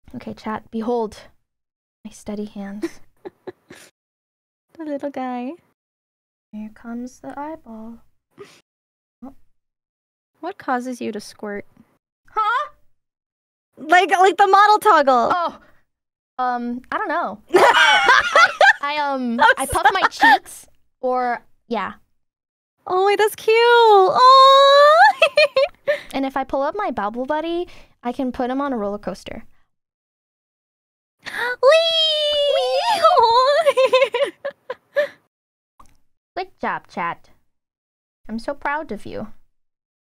Okay, chat. Behold my steady hands. The little guy. Here comes the eyeball. Oh. What causes you to squirt? Huh? Like the model toggle. Oh. I don't know. I puff my cheeks, or yeah. Oh wait, that's cute. Oh. And if I pull up my Bubble Buddy, I can put him on a roller coaster. Wee! Good job, chat. I'm so proud of you.